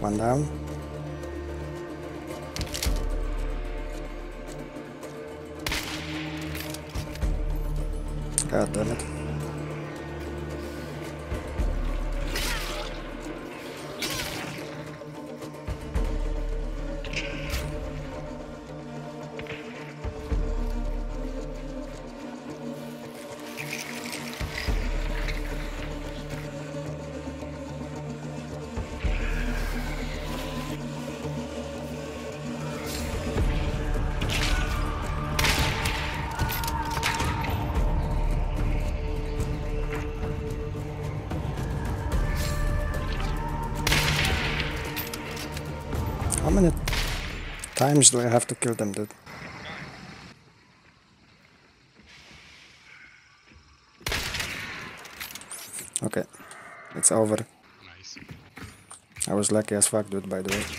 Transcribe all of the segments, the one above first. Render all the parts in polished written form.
One down. God damn it. How many times do I have to kill them, dude? Okay, it's over. Nice. I was lucky as fuck, dude, by the way.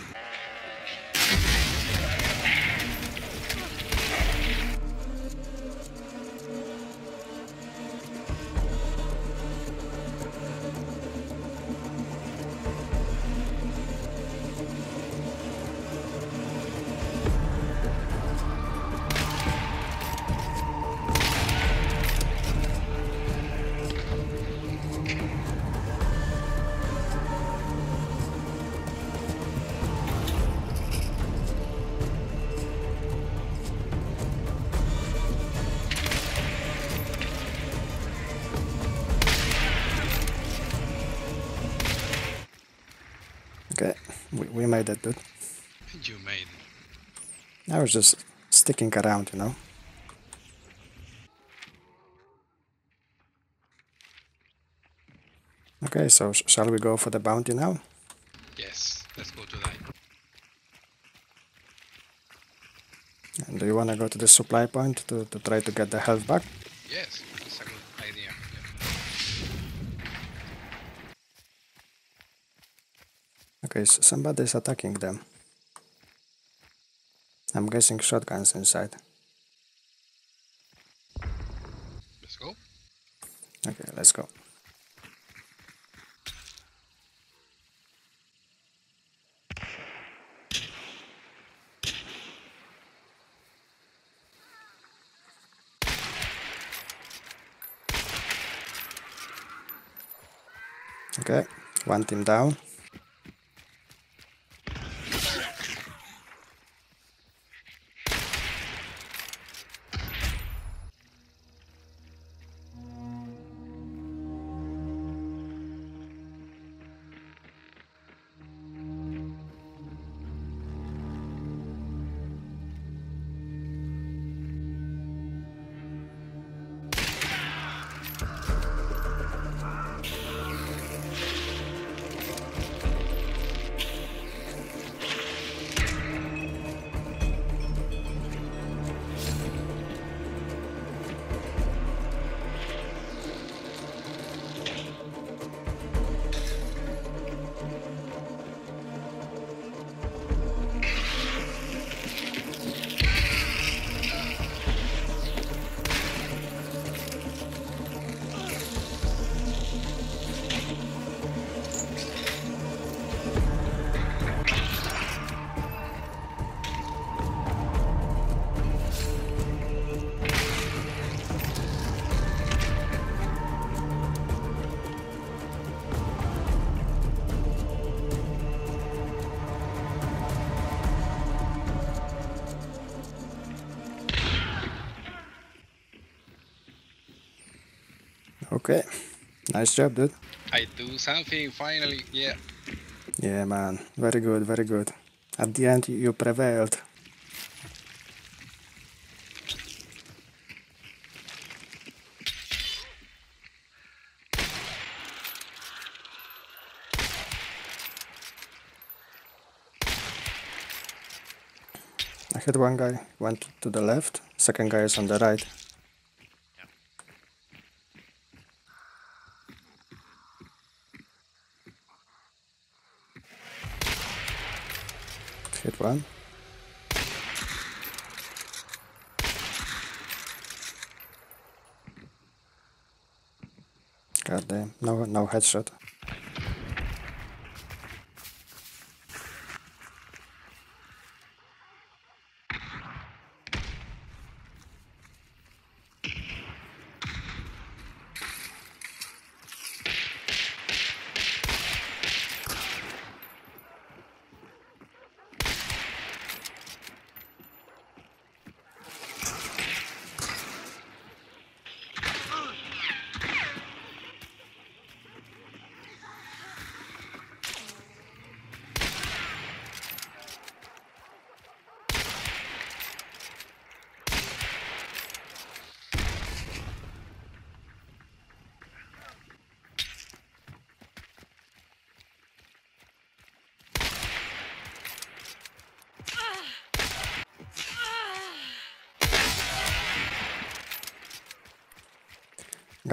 Okay, we made it, dude. You made. I was just sticking around, you know. Okay, so shall we go for the bounty now? Yes, let's go to that. And do you want to go to the supply point to try to get the health back? Yes, that's a good idea. Okay, so somebody's attacking them. I'm guessing shotguns inside. Let's go. Okay, let's go. Okay, one team down. Okay, nice job, dude. I do something finally. Yeah. Yeah, man, very good, very good. At the end, you prevailed. I hit one guy, went to the left, second guy is on the right. Hit one. God damn, no headshot.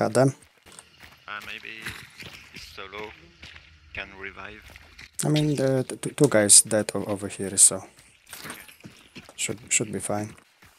Got them. Maybe his solo can revive. I mean, the two guys dead over here, so should be fine.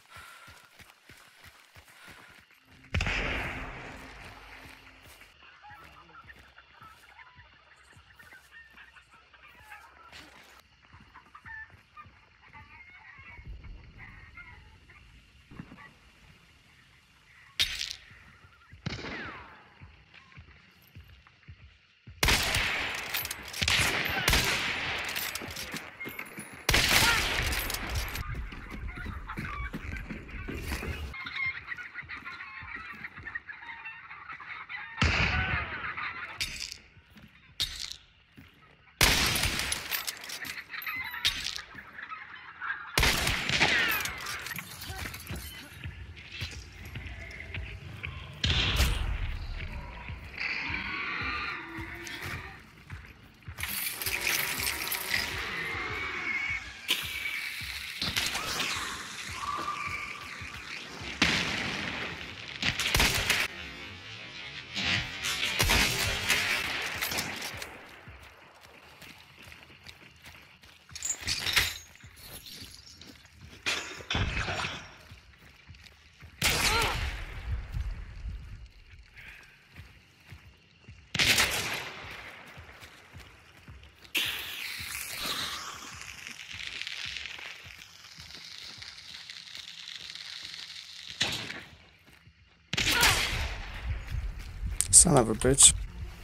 Son of a bitch.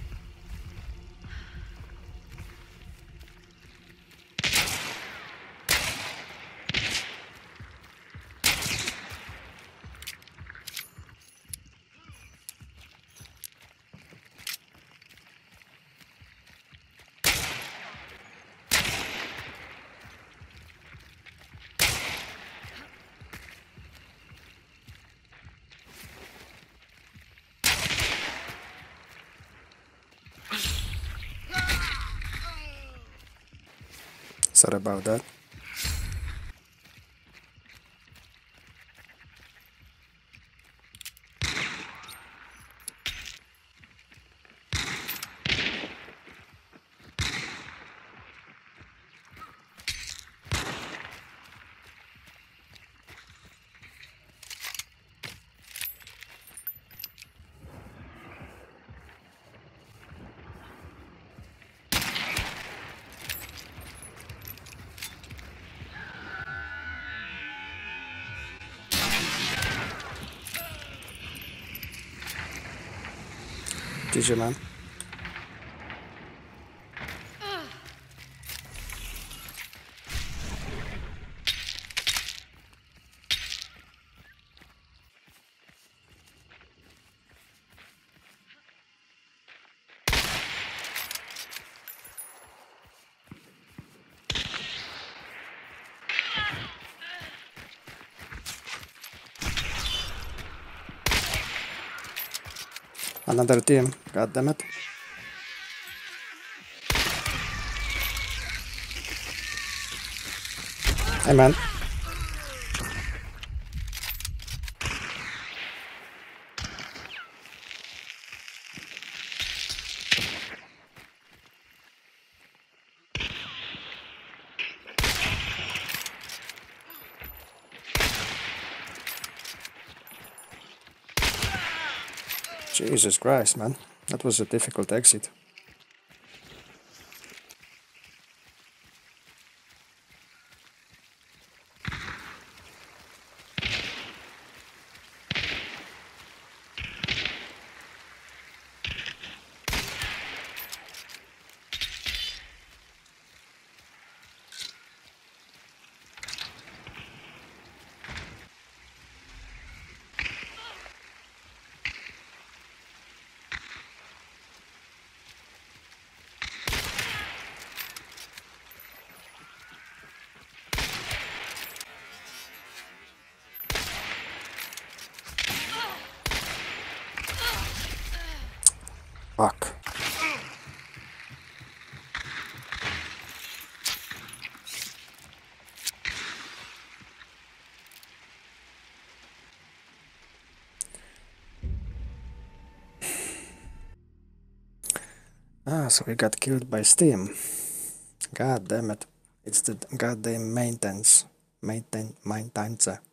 Sorry about that. GG, man. Another team, god damn it. Hey man. Jesus Christ, man. That was a difficult exit. Ah, so we got killed by Steam. God damn it. It's the goddamn maintenance. Maintenance.